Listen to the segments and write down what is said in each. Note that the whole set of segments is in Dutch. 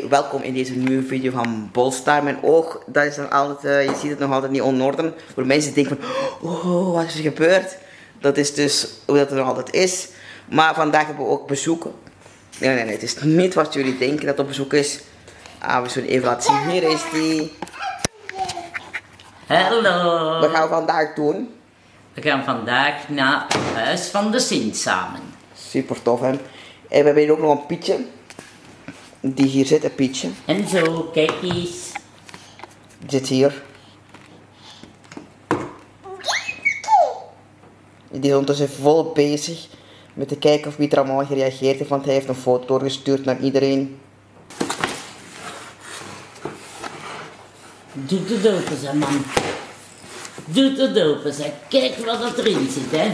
welkom in deze nieuwe video van Bolstar. Mijn oog, dat is nog altijd, je ziet het nog altijd niet in orde. Voor mensen denken van, oh, wat is er gebeurd? Dat is dus hoe dat er nog altijd is. Maar vandaag hebben we ook bezoeken. Nee, het is niet wat jullie denken dat op bezoek is. We zullen even laten zien. Hier is die. Hallo. Wat gaan we vandaag doen? We gaan vandaag naar het huis van de Sint samen. Super tof, hè? En we hebben hier ook nog een Pietje. Die hier zit, een Pietje. En zo, kijk eens. Die zit hier. Die is ondertussen vol bezig met te kijken of wie er allemaal gereageerd heeft, want hij heeft een foto doorgestuurd naar iedereen. Doe het open, zeg man. Doe het open, zeg. Kijk wat erin zit, hè.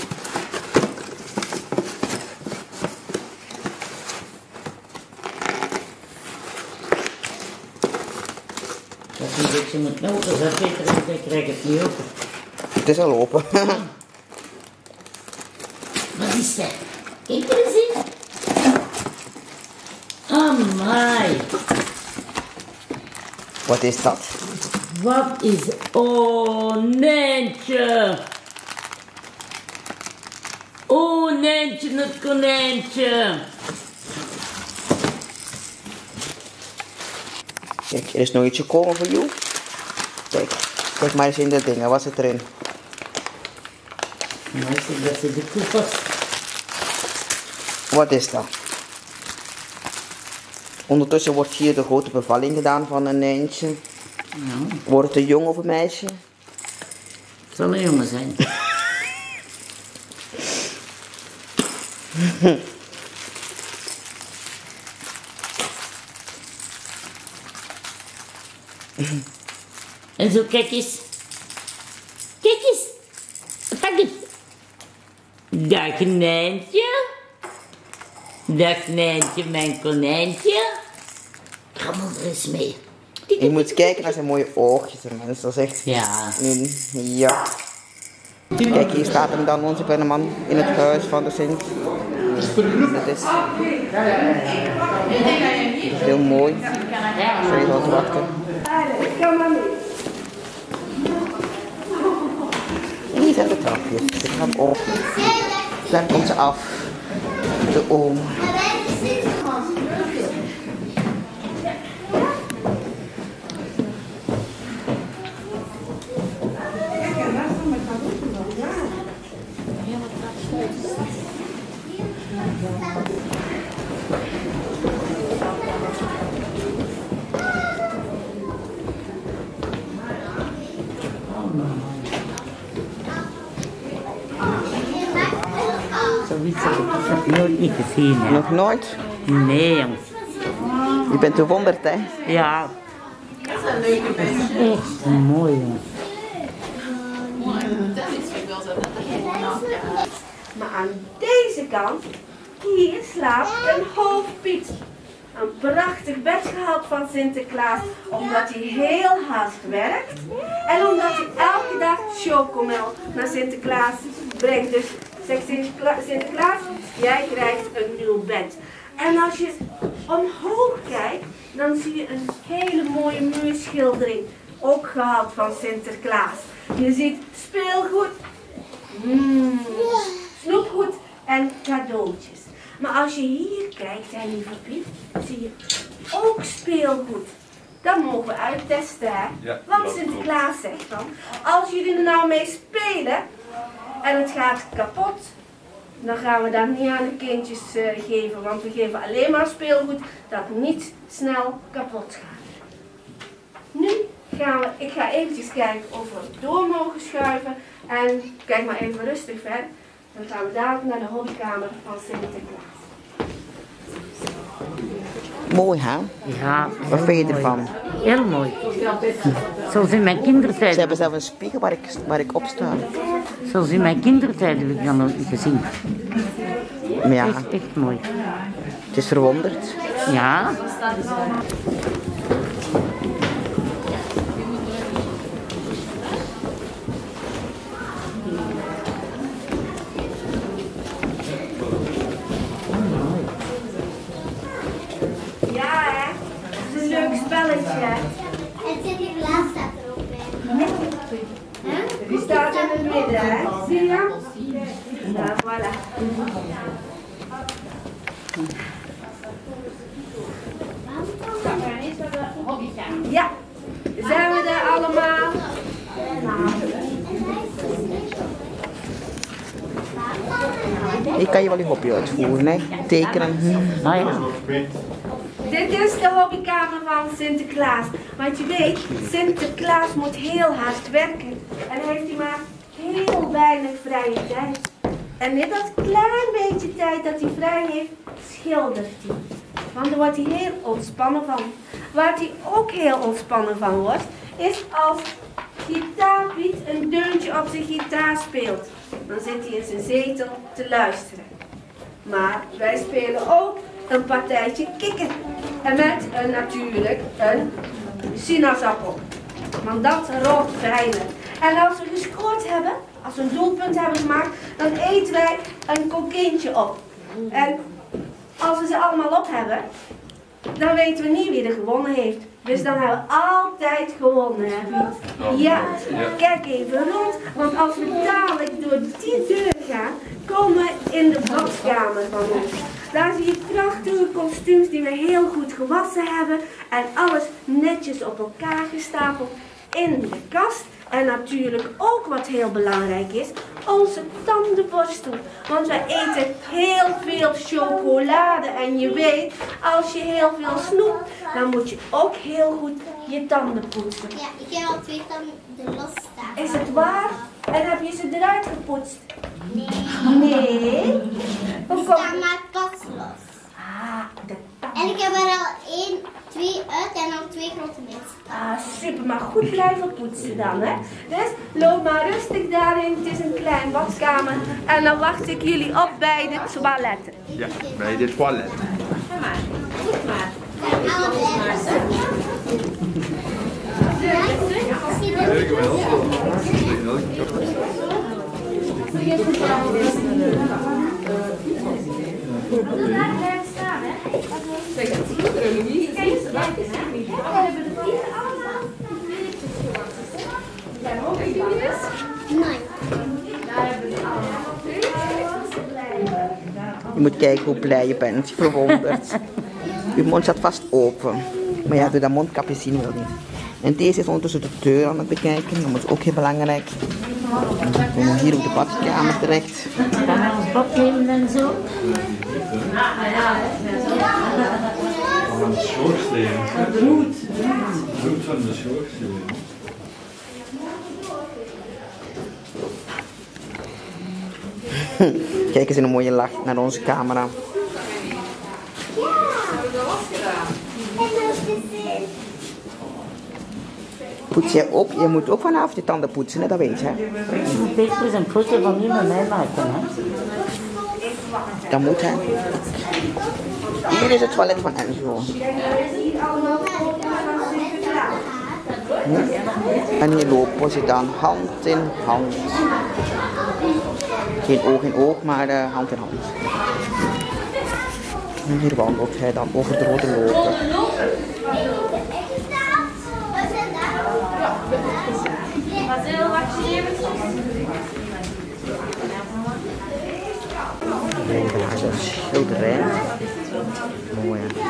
Dat is een beetje moet open, zeg Peter, want ik krijg het niet open. Het is al open. Wat is dat? Kijk er eens in. Amai. Wat is dat? Wat is... Oh, Nijntje. Oh, Nijntje, het konijntje. Kijk, er is nog iets gekomen voor jou. Kijk maar eens in de dingen, wat zit erin? Nou, dat zit de koepels. Wat is dat? Ondertussen wordt hier de grote bevalling gedaan van een Nijntje. Ja. Wordt het een jong of een meisje? Het zal een jongen zijn. En zo, kijk eens. Kijk eens. Pak het. Dag Nijntje. Dag Nijntje, mijn konijntje. Rammel er eens mee. Je moet kijken naar zijn mooie oogjes, mensen. Dat is echt... Ja. Ja. Kijk, hier staat hem dan, onze kleine man, in het huis van de Sint. Dat is heel mooi. Sorry, wat wachten. En hier zijn de trapjes. Ze gaan op. Dan komt ze af. De oom. Zoiets heb ik nooit niet gezien, hè. Nog nooit? Nee, jongens. Je bent bewonderd, hè? Ja. Dat is echt mooi, jongens. Maar aan deze kant, hier slaapt een hoofdpiet. Een prachtig bed gehad van Sinterklaas, omdat hij heel hard werkt. En omdat hij elke dag chocomel naar Sinterklaas brengt. Dus zegt Sinterklaas, jij krijgt een nieuw bed. En als je omhoog kijkt, dan zie je een hele mooie muurschildering. Ook gehad van Sinterklaas. Je ziet speelgoed, snoepgoed en cadeautjes. Maar als je hier kijkt, hè, lieve Piet, zie je ook speelgoed. Dat mogen we uittesten, hè? Ja, want Sinterklaas zegt dan, als jullie er nou mee spelen en het gaat kapot, dan gaan we dat niet aan de kindjes geven. Want we geven alleen maar speelgoed dat niet snel kapot gaat. Nu ik ga eventjes kijken of we door mogen schuiven. En kijk maar even rustig verder. Dan gaan we dadelijk naar de hobbykamer van Sinterklaas. Mooi, hè? Ja. Wat vind je ervan? Heel mooi. Zoals in mijn kindertijd. Ze hebben zelf een spiegel waar ik op sta. Zoals in mijn kindertijd heb ik dat nooit gezien. Maar ja, Echt mooi. het is verwonderd. Ja. Ja, hè? Die staat in het midden, hè? Zie je? Ja, voilà. Ja, zijn we er allemaal? Ik kan je wel je hobby uitvoeren, hè? Tekenen. Nou ja. Dit is de hobbykamer van Sinterklaas. Want je weet, Sinterklaas moet heel hard werken. En heeft hij maar heel weinig vrije tijd. En in dat klein beetje tijd dat hij vrij heeft, schildert hij. Want daar wordt hij heel ontspannen van. Waar hij ook heel ontspannen van wordt, is als Gitaarpiet een deuntje op zijn gitaar speelt. Dan zit hij in zijn zetel te luisteren. Maar wij spelen ook een partijtje kikken. En met natuurlijk een sinaasappel. Want dat rolt fijner. En als we gescoord hebben, als we een doelpunt hebben gemaakt, dan eten wij een kokintje op. En als we ze allemaal op hebben, dan weten we niet wie er gewonnen heeft. Dus dan hebben we altijd gewonnen, hè Piet? Ja, kijk even rond, want als we dadelijk door die deur gaan, komen we in de badkamer van ons. Daar zie je prachtige kostuums die we heel goed gewassen hebben en alles netjes op elkaar gestapeld in de kast. En natuurlijk ook wat heel belangrijk is, onze tandenborstel. Want wij eten heel veel chocolade. En je weet, als je heel veel snoept, dan moet je ook heel goed je tanden poetsen. Ja, ik heb al 2 tanden los staan. Is het waar? En heb je ze eruit gepoetst? Nee. Nee? Hoe Die komt staan maar pas los. de En ik heb er al 1, 2 uit en dan 2 grote mis. super, maar goed blijven poetsen dan, hè? Dus loop maar rustig daarin, het is een klein badkamer. En dan wacht ik jullie op bij de toiletten. Ja, bij de toilet. Goed maar. Je moet kijken hoe blij je bent, verwonderd. Je mond staat vast open. Maar ja, door dat mondkapje zien we dat niet. En deze is ondertussen de deur aan het bekijken, dat is ook heel belangrijk. Dan komen we hier op de badkamer terecht. Gaan we ons bad nemen en zo? Van de schoorsteen. Bloed van de schoorsteen. Kijk eens in een mooie lach naar onze camera. Poets je ook? Je moet ook vanavond je tanden poetsen, hè? Dat weet je. Hè? Peter is een foto van u met mij maken, hè? Dat moet, hè. Hier is het toilet van Enzo. En hier lopen ze dan hand in hand. Geen oog in oog, maar hand in hand. En hier wandelt hij dan over de rode loper. Daar is een schilderij. Mooi, hè.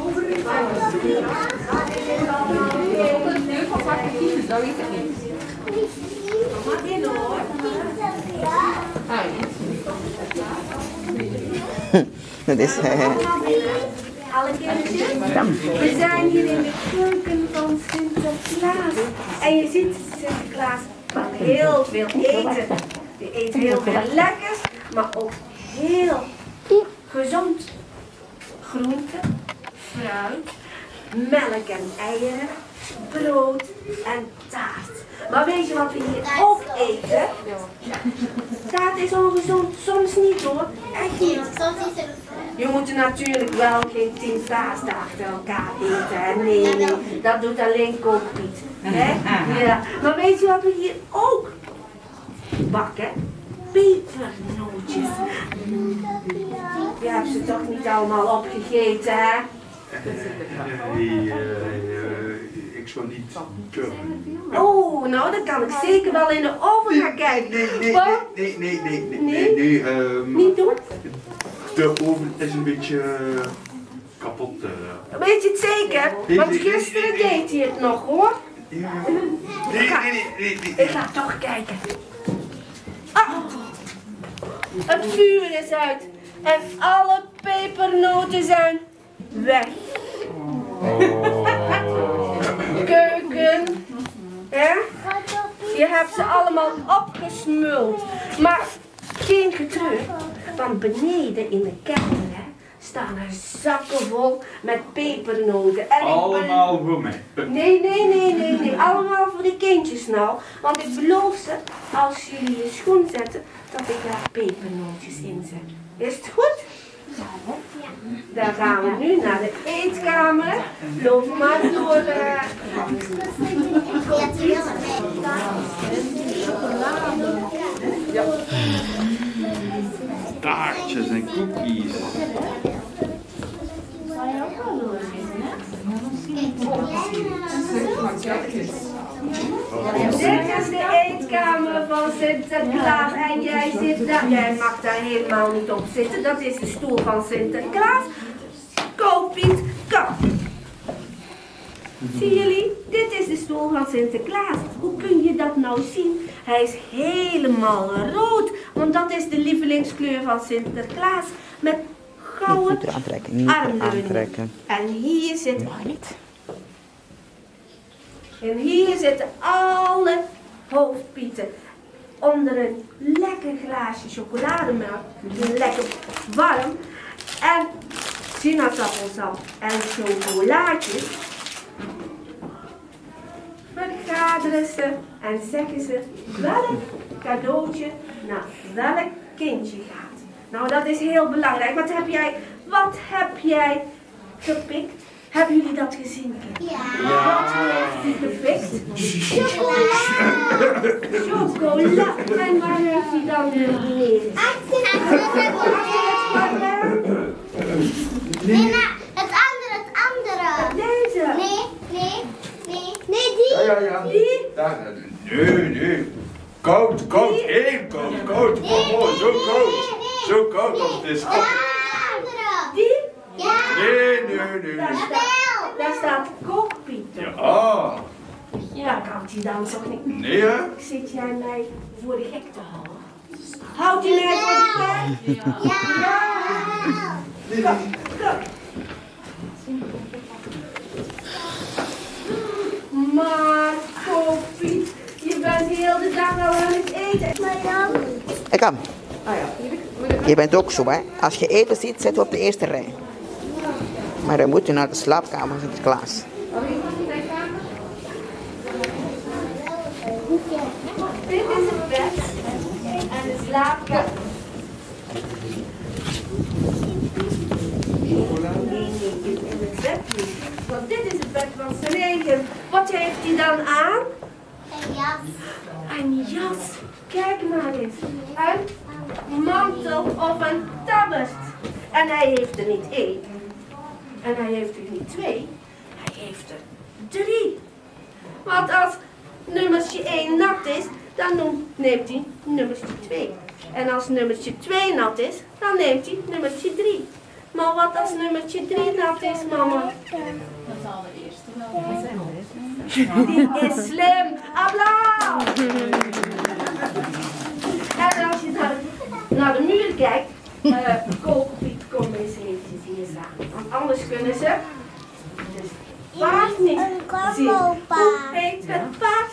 Dat is Alle kinderen, we zijn hier in de keuken van Sinterklaas. En je ziet Sinterklaas van heel veel eten. Je eet heel veel lekkers, maar ook heel gezond. Groenten, fruit, melk en eieren, brood en taart. Maar weet je wat we hier ook eten? Taart is ongezond, soms niet hoor, echt niet. Soms is er Je moet natuurlijk wel geen 10 paasdagen achter elkaar eten. Hè? Nee, dat doet alleen kookpiet. Hè? Ja. Maar weet je wat we hier ook bakken? Pepernootjes. Je hebt ze toch niet allemaal opgegeten, hè? Ik ik zou niet kunnen. Oh, nou dan kan ik zeker wel in de oven gaan kijken. Nee. Niet doen? De oven is een beetje kapot. Weet je het zeker? Want gisteren deed hij het nog hoor. Nee. Ik ga toch kijken. Ah, het vuur is uit. En alle pepernoten zijn weg. Keuken. Hè? Je hebt ze allemaal opgesmuld. Maar geen getreur. Want beneden in de kelder staan er zakken vol met pepernoten. En allemaal voor mij. Nee. Allemaal voor die kindjes nou. Want ik beloof ze, als jullie je schoen zetten, dat ik daar pepernootjes in zet. Is het goed? Dan gaan we nu naar de eetkamer. Loop maar door. Taartjes en cookies. Dit is de eetkamer van Sinterklaas en jij zit daar. Jij mag daar helemaal niet op zitten. Dat is de stoel van Sinterklaas. Go Piet, go. Zien jullie? Dit is de stoel van Sinterklaas. Hoe kun je dat nou zien? Hij is helemaal rood. Want dat is de lievelingskleur van Sinterklaas. Met gouden armleuningen. En hier zit... En hier zitten alle hoofdpieten onder een lekker glaasje chocolademelk, lekker warm, en sinaasappelsap en chocolaatjes. Vergaderen ze en zeggen ze welk cadeautje naar welk kindje gaat. Nou, dat is heel belangrijk. Wat heb jij gepikt? Hebben jullie dat gezien? Ja. Wat heeft u gepikt? Chocola. En waar heeft u dan beneden? Nee, het andere. Deze. Nee, die. Ja. Die? Nee. Koud, heel koud. Oh, zo koud dat het is. Die? Ja. Nee. Daar staat kookpiet. Ja. Ja, kan hij dan toch niet? Nee, hè? Zit jij mij voor de gek te houden? Houdt u mij voor de gek? Ja. Kom. Maar kookpiet, je bent heel de dag al aan het eten. Ik kan. Je bent ook zo, hè. Als je eten ziet, zitten we op de eerste rij. Maar dan moet je naar de slaapkamer van Sinterklaas. Dit is het bed en de slaapkamer. Nee, in het bed niet. Want dit is het bed van zijn eigen. Wat heeft hij dan aan? Een jas. Een jas. Kijk maar eens. Een mantel of een tabbert. En hij heeft er niet één. En hij heeft er niet twee. Hij heeft er 3. Want als nummertje 1 nat is, dan neemt hij nummertje 2. En als nummertje 2 nat is, dan neemt hij nummertje 3. Maar wat als nummertje 3 nat is, mama? Dat zal de eerste wel zijn. Die is slim. Applaus! En als je naar de muur kijkt, kookpiet, kom eens eventjes hier staan. Want anders kunnen ze dus paard niet zien. Hoe heet het paard?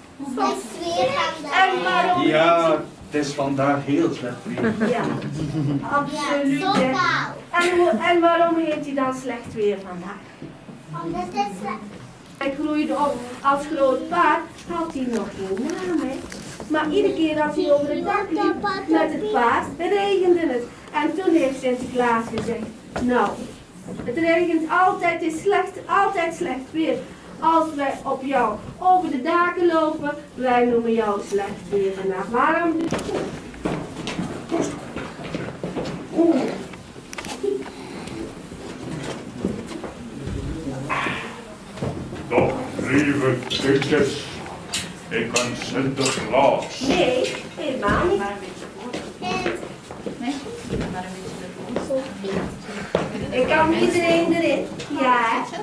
En waarom Ja, het is vandaag heel slecht weer. Ja, absoluut. Zo hè. koud. En waarom heet hij dan slecht weer vandaag? Omdat het Hij groeide op als groot paard, had hij nog geen naam, hè. Maar iedere keer als hij over het dak liep met het paard, regende het. En toen heeft Sinterklaas gezegd, nou, het regent altijd, het is altijd slecht weer. Als wij op jou over de daken lopen, wij noemen jou slecht weer vandaag. Waarom? Toch, Lieve kindjes, ik ben Sinterklaas. Nee, helemaal niet. Maar een beetje voor. Nee, maar een beetje ervoor. Ik kan iedereen erin. Ja.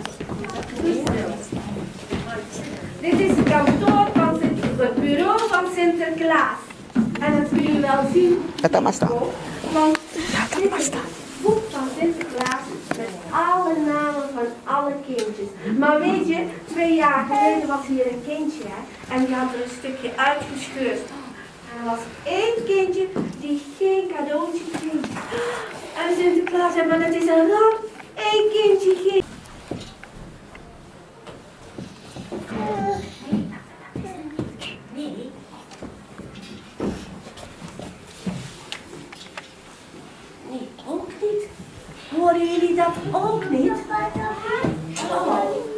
Dit is het kantoor van het bureau van Sinterklaas. En dat kun je wel zien. Dat mag staan. Want dit is het boek van Sinterklaas met alle namen van alle kindjes. Maar weet je, 2 jaar geleden was hier een kindje hè, en die had er een stukje uitgescheurd. En er was 1 kindje die geen cadeautje kreeg. En Sinterklaas zei, maar dat is een ramp. 1 kindje geen. Nee, ook niet. Horen jullie dat ook niet? Oh.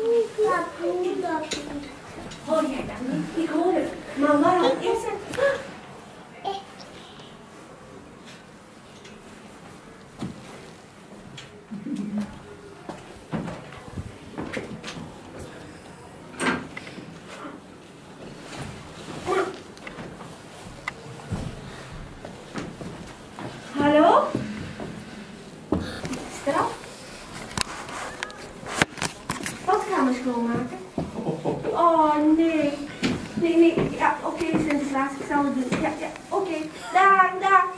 Hoor jij dat niet? Ik hoor het. Maar waar is het? Hallo? Straf? Badkamer schoonmaken? Oh nee. Nee. Ja, oké, Sinterklaas, ik zal het doen. Ja, oké. Daar.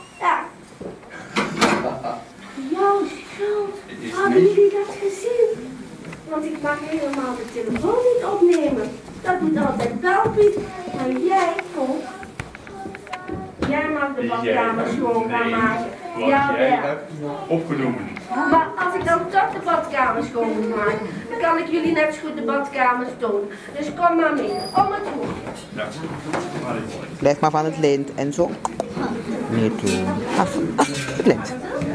Jouw schuld. Hadden jullie dat gezien? Want ik mag helemaal de telefoon niet opnemen. Dat doet altijd Belpiet. Maar jij, Tom, jij mag de badkamer schoon gaan maken. Jawel. Opgenomen. Maar als ik dan toch de badkamer schoon moet maken, dan kan ik jullie net zo goed de badkamer tonen. Dus kom maar mee, om het hoekje. Ja, maar ik mooi. Blijf maar van het lint en zo. Nee, toe. Af, het lint.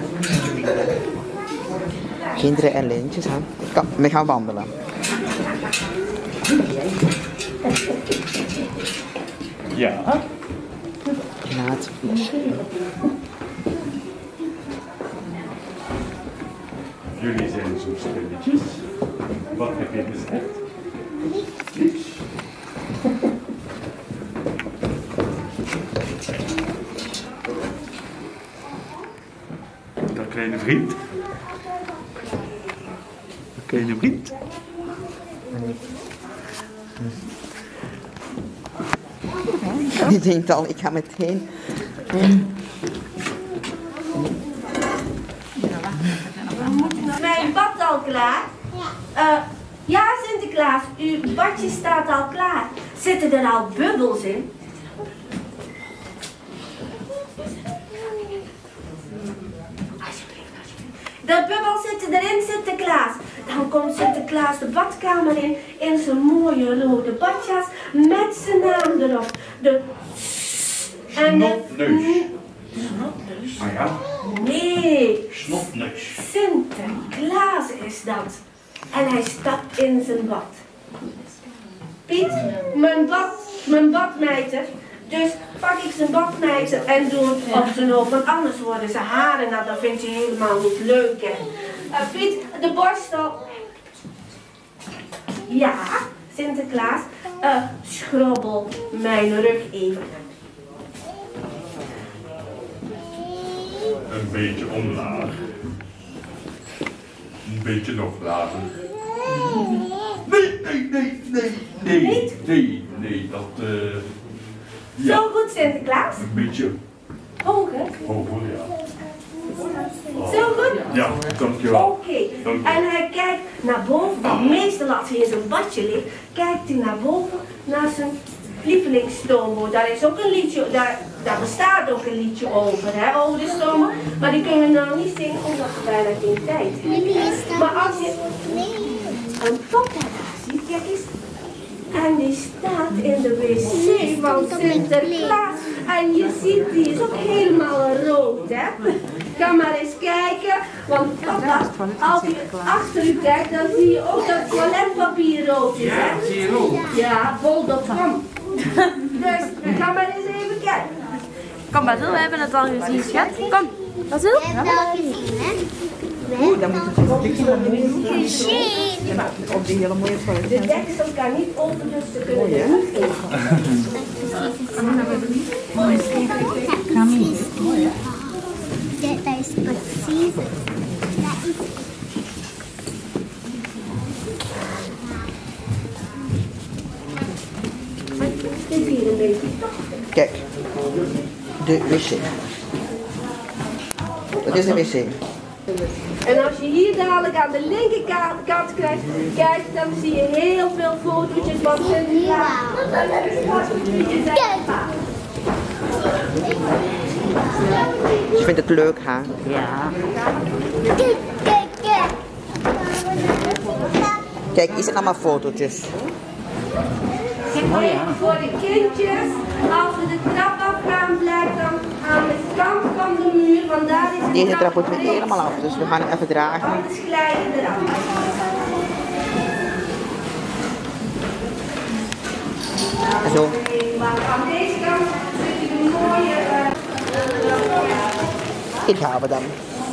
Kinderen en lintjes, hè. Kom, we gaan wandelen. Ja. Laat los. Jullie zijn zo stilletjes. Wat heb je gezegd? Niks. Dat kleine vriend. Dat kleine vriend. Die denkt al, ik ga meteen. Mijn bad al klaar? Ja, Sinterklaas, uw badje staat al klaar. Zitten er al bubbels in? De bubbels zitten erin, Sinterklaas. Dan komt Sinterklaas de badkamer in zijn mooie rode badjas met zijn naam erop. De en Snotneus. Snotneus? Ah ja? Nee. Snotneus. Sinterklaas is dat. En hij stapt in zijn bad. Piet, mijn badmijter. Dus pak ik zijn badmijter en doe het op zijn hoofd. Want anders worden zijn haren, nou dat vind je helemaal niet leuk hè. Piet, de borstel. Ja, Sinterklaas, schrobbel mijn rug even. Een beetje omlaag. Een beetje nog lager. Nee, dat ja. Zo goed, Sinterklaas. Een beetje Hoger. hoger, ja. Zo goed? Ja, dankjewel. Oké. Dank u. En hij kijkt naar boven. Meestal als hij in zijn badje ligt, kijkt hij naar boven, naar zijn lievelingsstoomboot. Daar is ook een liedje, daar bestaat ook een liedje over, hè, over de stoomboot. Maar die kunnen we nou niet zingen, omdat we bijna geen tijd hebben. Maar als je een papa daar ziet, kijk eens. En die staat in de wc van Sinterklaas. En je ziet, die is ook helemaal rood, hè. Ga maar eens kijken, want papa, als je achter u kijkt, dan zie je ook dat toiletpapier rood is, hè. Ja, zie je rood. Ja, bol.com. Dus, ga maar eens even kijken. Kom Basil, we hebben het al gezien, schat. Kom, Basil. Je hebt het al gezien, hè? Oeh, dan moet het een stukje naar boven. Gezien. Maar op die hele mooie foto. De deksel kan niet open, dus ze kunnen Mooi, hè? er niet in. Dat is precies. Het is hier een beetje toch. Kijk, de wc. Dat is een wc. En als je hier dadelijk aan de linkerkant kijkt, dan zie je heel veel fotootjes van Sinterklaas. Je vindt het leuk, hè? Ja. Kijk, kijk, kijk. Kijk, hier zijn allemaal fotootjes. Mooi, ja. Voor de kindjes, als we de trap afgaan, blijft dan aan de kant van de muur, want daar is een Deze trap moet breed. weer helemaal af, dus we gaan hem even dragen. Anders glijden eraf. En zo. Maar aan deze kant zit je een mooie... Dit gaan we dan.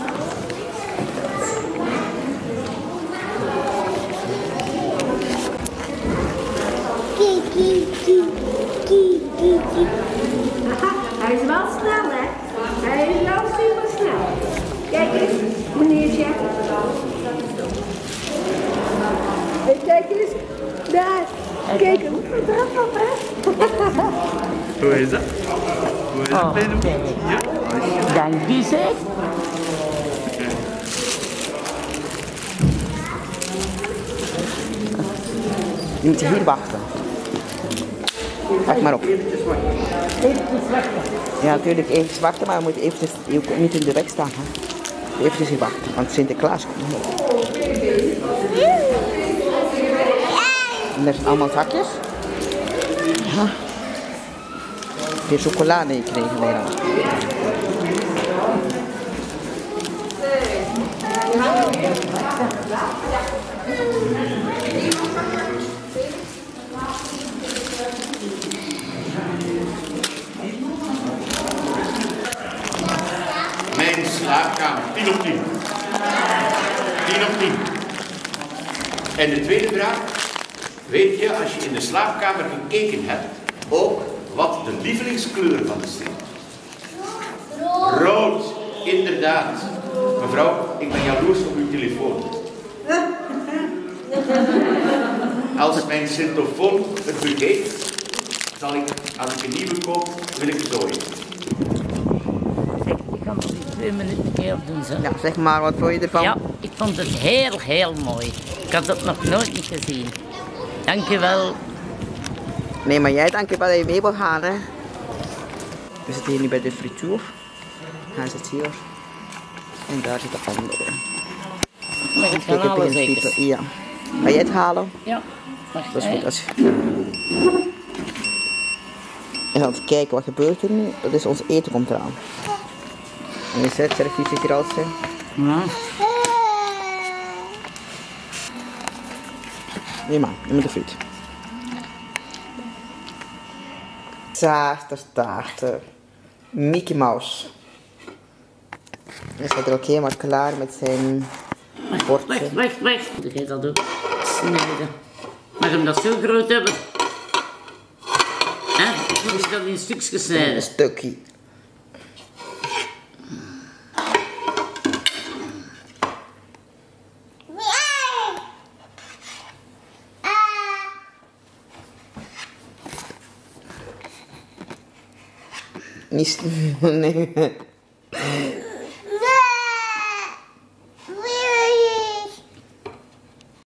Hij is wel snel, hè? Hij is wel super snel. Kijk eens, meneertje. En kijk eens, daar. Kijk hem. Eraf op, hè? Hoe is dat? Hoe is het bij de kijk. Ja? Dank je, zeg. Je moet hier wachten. Wacht maar op. Ja, natuurlijk even wachten, maar we moeten eventjes, je kunt niet in de weg staan. Hè. Eventjes hier wachten, want Sinterklaas komt nog. En daar zijn allemaal zakjes. Ja. Weer chocolade gekregen, Nederland. Mijn slaapkamer, 10 op 10. 10 op 10. En de tweede vraag. Weet je, als je in de slaapkamer gekeken hebt, ook wat de lievelingskleur van de steen is? Rood, inderdaad. Mevrouw, ik ben jaloers op uw telefoon. Als mijn syntofoon het begeeft, zal ik, als ik een nieuwe koop, wil ik zooien. Zeg, ik kan nog niet 2 minuten meer doen, zo. Ja, zeg maar, wat vond je ervan? Ja, ik vond het heel, heel mooi. Ik had dat nog nooit niet gezien. Dank je wel. Nee, maar jij dank je wel dat je mee wil gaan, hè. We zitten hier nu bij de frituur. Hij zit hier. En daar zit de andere. Mag ik gaan halen, zeker? Ja. Ga jij het halen? Ja. Wacht, Dat is hè. goed. Als... En dan kijken wat gebeurt er nu. Dat is ons eten komt eraan. En je zet servies zit hier al zijn. Ja. Nee maar, je moet de friet. Taarten. Mickey Mouse. Hij staat er ook helemaal klaar met zijn bordje. Wacht. Dan ga je dat ook snijden. Mag hem dat zo groot hebben? Hè? Of moet je dat in stukjes Een snijden? stukje. Niet... Nee.